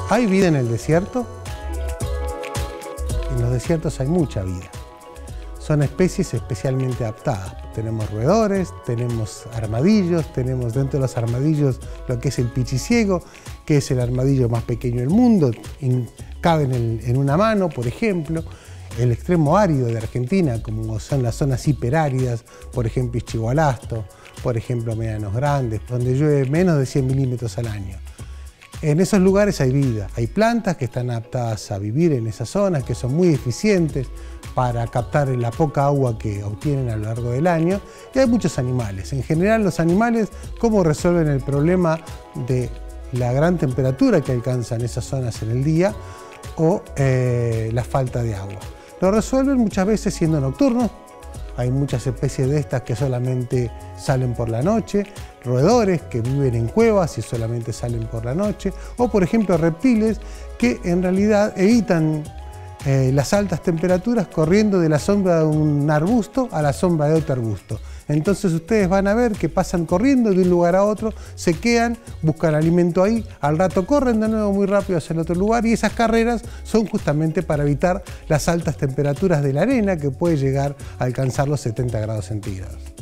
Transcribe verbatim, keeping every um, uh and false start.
¿Hay vida en el desierto? En los desiertos hay mucha vida. Son especies especialmente adaptadas. Tenemos roedores, tenemos armadillos, tenemos dentro de los armadillos lo que es el pichiciego, que es el armadillo más pequeño del mundo, cabe en, el, en una mano, por ejemplo. El extremo árido de Argentina, como son las zonas hiperáridas, por ejemplo Ischigualasto, por ejemplo Médanos Grandes, donde llueve menos de cien milímetros al año. En esos lugares hay vida, hay plantas que están adaptadas a vivir en esas zonas, que son muy eficientes para captar la poca agua que obtienen a lo largo del año, y hay muchos animales. En general los animales, ¿cómo resuelven el problema de la gran temperatura que alcanzan esas zonas en el día o eh, la falta de agua? Lo resuelven muchas veces siendo nocturnos. Hay muchas especies de estas que solamente salen por la noche, roedores que viven en cuevas y solamente salen por la noche, o por ejemplo reptiles que en realidad evitan eh, las altas temperaturas corriendo de la sombra de un arbusto a la sombra de otro arbusto. Entonces ustedes van a ver que pasan corriendo de un lugar a otro, se quedan, buscan alimento ahí, al rato corren de nuevo muy rápido hacia el otro lugar, y esas carreras son justamente para evitar las altas temperaturas de la arena, que puede llegar a alcanzar los setenta grados centígrados.